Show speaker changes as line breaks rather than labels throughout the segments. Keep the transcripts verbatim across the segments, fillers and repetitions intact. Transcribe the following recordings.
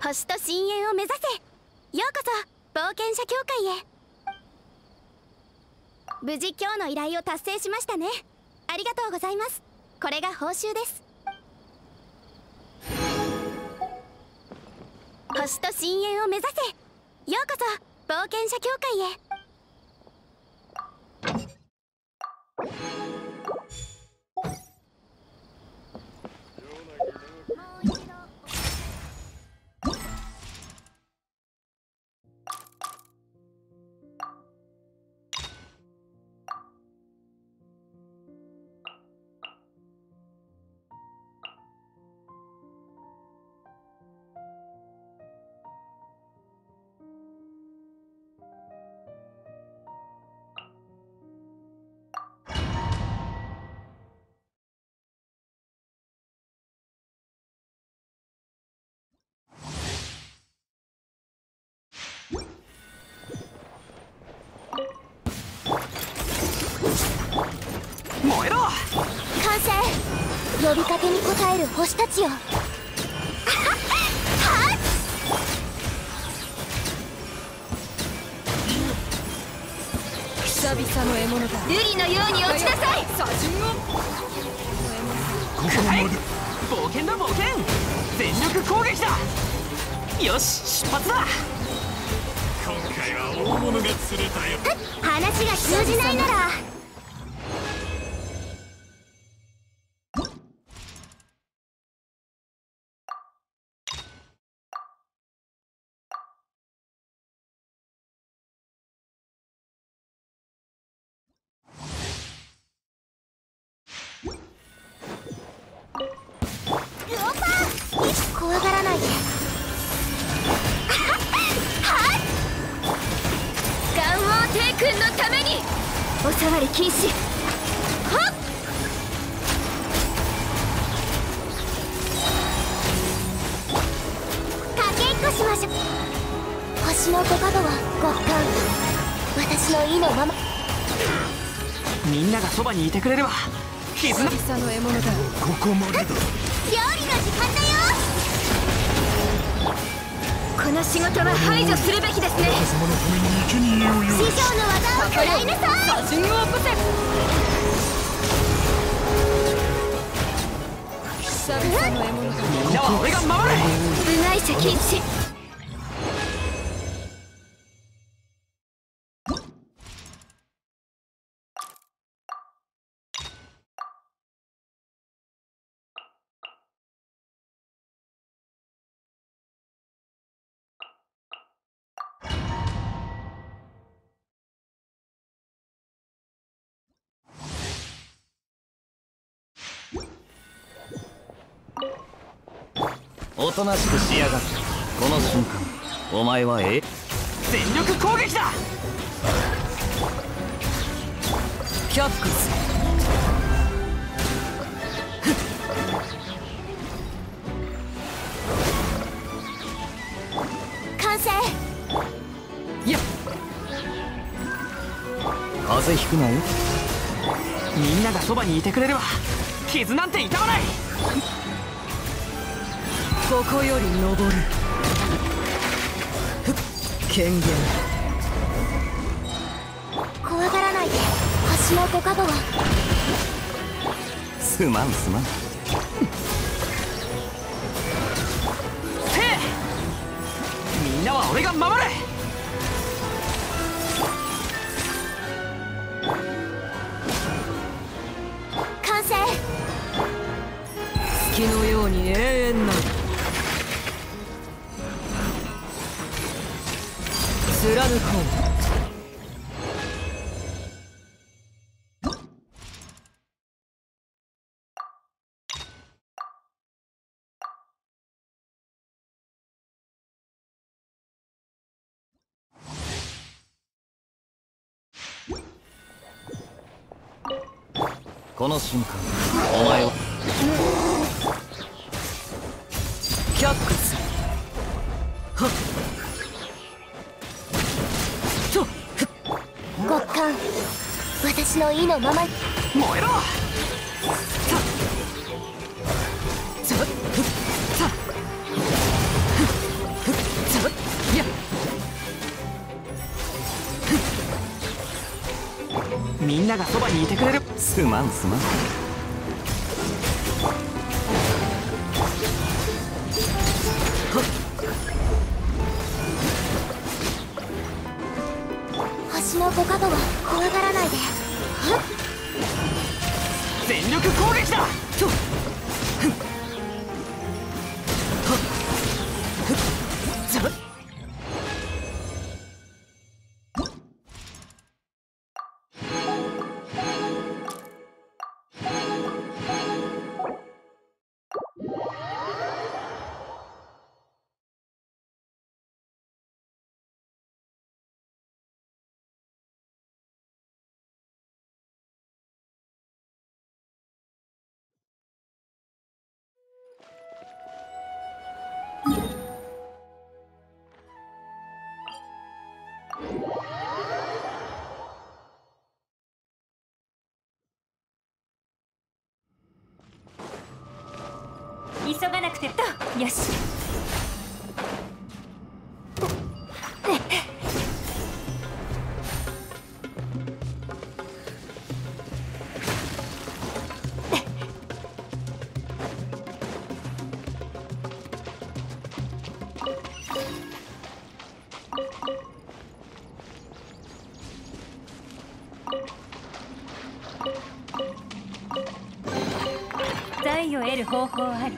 星と深淵を目指せ。ようこそ冒険者協会へ。無事今日の依頼を達成しましたね。ありがとうございます。これが報酬です。星と深淵を目指せ。ようこそ冒険者協会へ。
燃えろ。
完成。呼びかけに応える星たちよ。
久々の獲物だ。
瑠璃のように落ちなさい。
左陣を
ここまで。冒険だ冒険。全力攻撃だ。よし出発だ。
今回は大物が釣れたよ。
話が通じないなら怖がらないで。ガンオー帝君のためにお触り禁止。はっかけっこしましょう。星のご加護は極寒。私の意のまま。
みんながそばにいてくれれば絆。
久々の獲物だ。
ここまでだ。
料理の時間だよ。この仕事は排除するべきですね。
様のために生贄を用意。
師匠の技を食らいなさい。
左陣を起こせ。久々の獲物だ。
みんなは俺が守る。
部外者禁止。
おとなしくしやがって。この瞬間お前はえ
全力攻撃だ。
却下する。
完成。
いや
風邪ひくなよ。
みんながそばにいてくれれば傷なんて痛まない。
ここより登る。権限。
怖がらないで。星のご加護は。
すまんすまん。
せえ。みんなは俺が守る。
完成。
月のように永遠なる。貫こ
う。この瞬間お前は
却下する。はっと
極寒。私の意のまま。
燃えろ。
ささ
みんながそばにいてくれる。
すまんすまん。
星の五角は怖がらないで。
全力攻撃だ。
急がなくてと。よし。財を得る方法あり。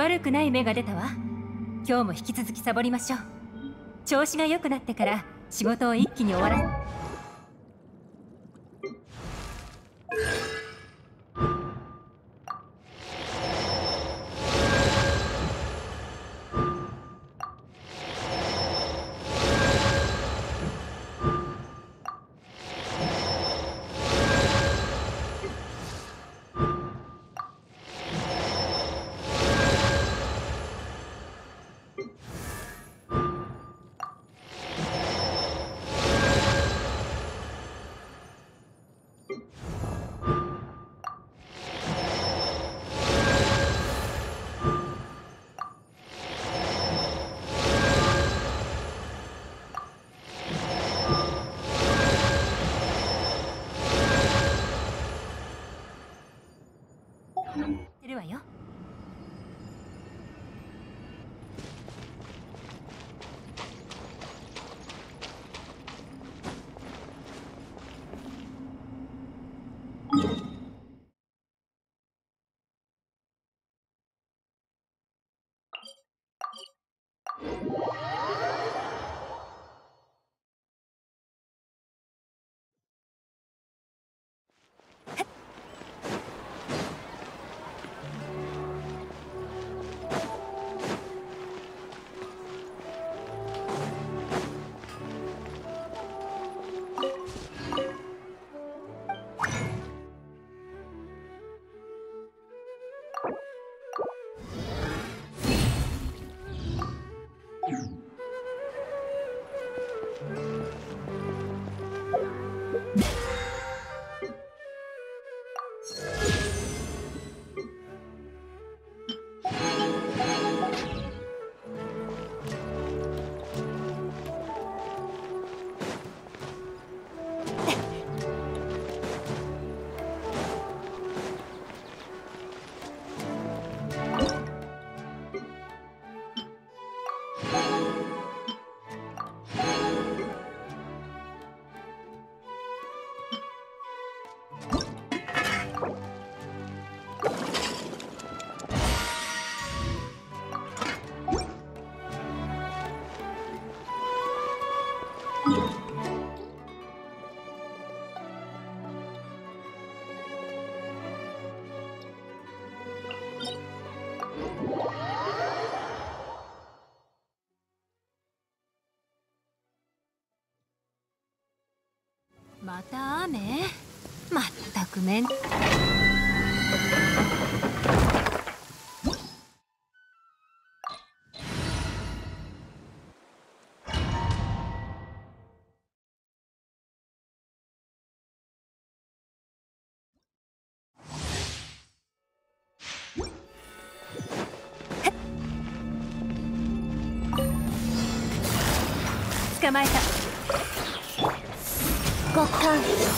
悪くない芽が出たわ。今日も引き続きサボりましょう。調子が良くなってから仕事を一気に終わらてるわよ。また雨？まったくめん。捕まえた。
極寒。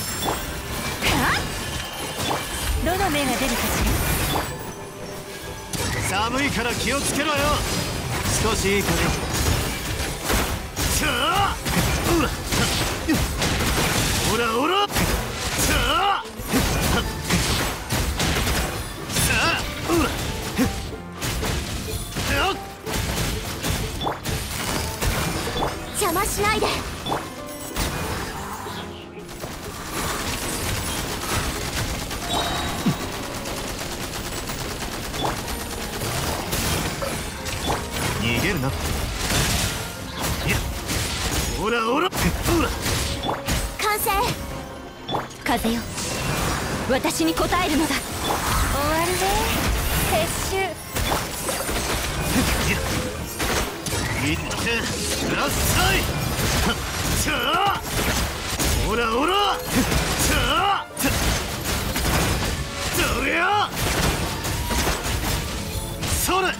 どの目が出るかしら。
寒いから気をつけろよ。少しいいかね。さあ、うら、おらおら、さあ、さあ、うら、よっ、
邪魔しないで。
逃げるな。いや、おらおら、おら。
完成。
風よ、私に応えるのだ。終わるね、撤収。
いってください。さあ、おらおら、さあ、そりゃ、それ、いや、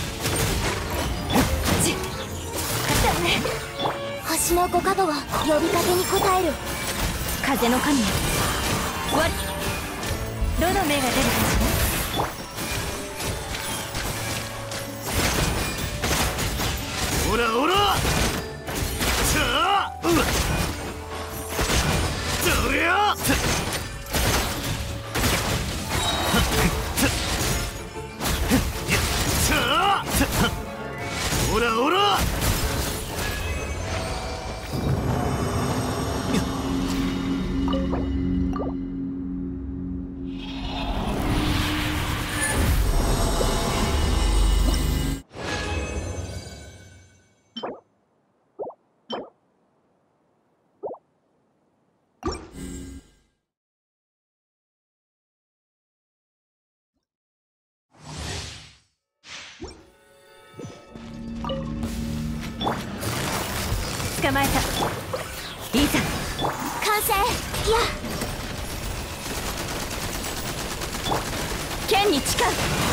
星の五角は呼びかけに応える。
風の神よ、わどの目が出るかし
ら。おらおら、さあ、うわ、そりゃ、さあ、 ほらほら
捕まえた。いざ
完成。いや
剣に誓う。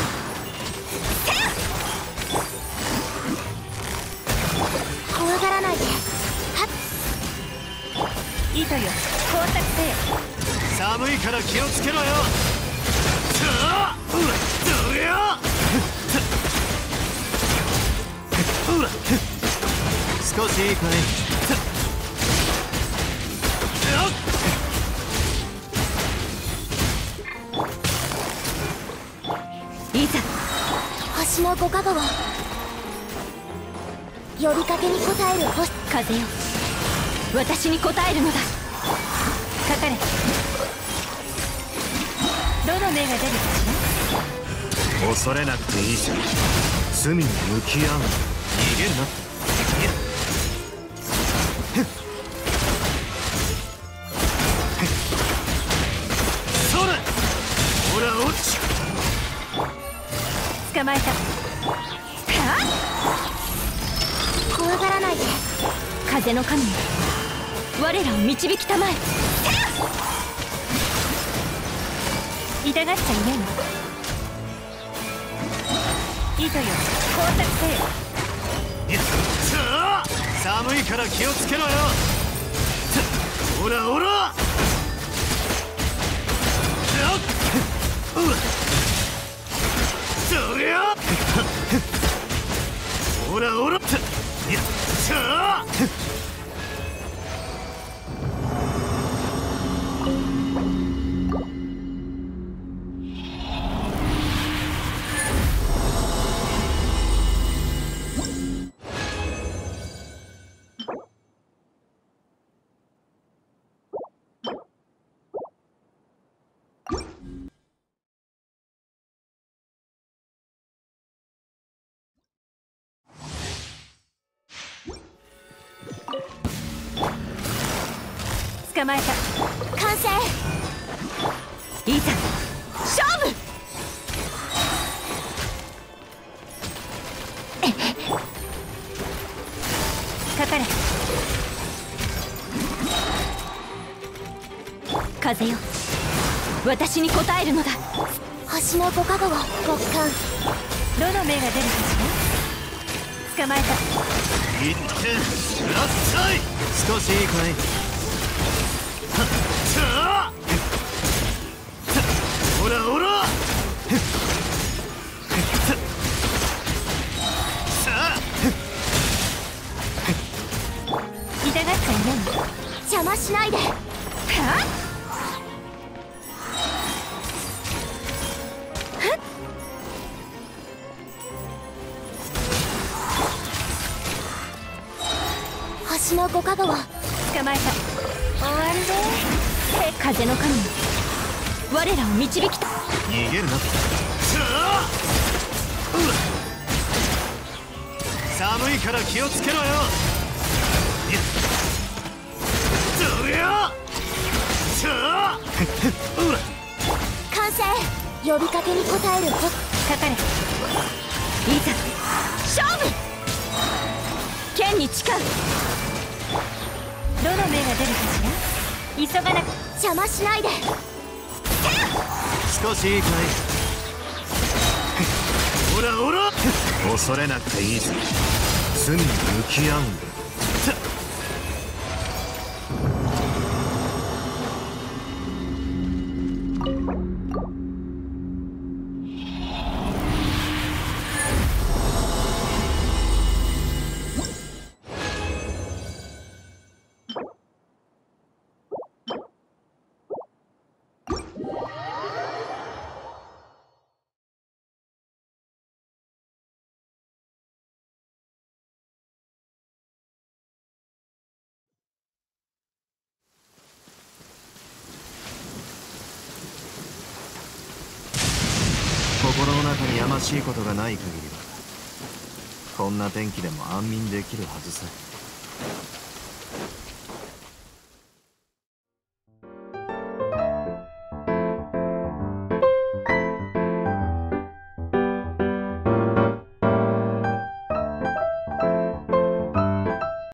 怖がらないで。はっ
糸よ光沢せよ。
寒いから気をつけろよ。さあうらどれようら少しいいかい。
いざ
星のご加護を呼びかけに応える星。
風よ私に応えるのだ。かかれ。どの目が出るかしら。
恐れなくていいじゃん。罪に向き合う。逃げるな。それほら落ち。
捕まえた。
怖がらないで。
風の神よ我らを導きたまえ。痛がっちゃいないの。糸よ光沢せよ。
いやさあ寒いから気をつけろよ。ほらほらそりゃほらほらいやさあ
捕まえた。
完成。
いざ勝負。かかれ。風よ私に応えるのだ。
星のご加護を極寒。
どの目が出るかしら。捕まえた。
いってらっしゃい。少しいいかい。さあほらほらさあ
痛がっちゃいないの。
邪魔しないで。
は
星のご加護を。
捕まえた。終わりで風の神よ我らを導きた。
逃げるな。さあうら寒いから気をつけろよ。いやそりゃさあうら
完成。呼びかけに応える星。
かかれ。いざ勝負。剣に誓う。どの目が出るかしら。急がなく。
邪魔しないで。
少しいいかい。ほらほら恐れなくていいぞ。罪に向き合うんだ。 中にやましいことがない限りはこんな天気でも安眠できるはずさ。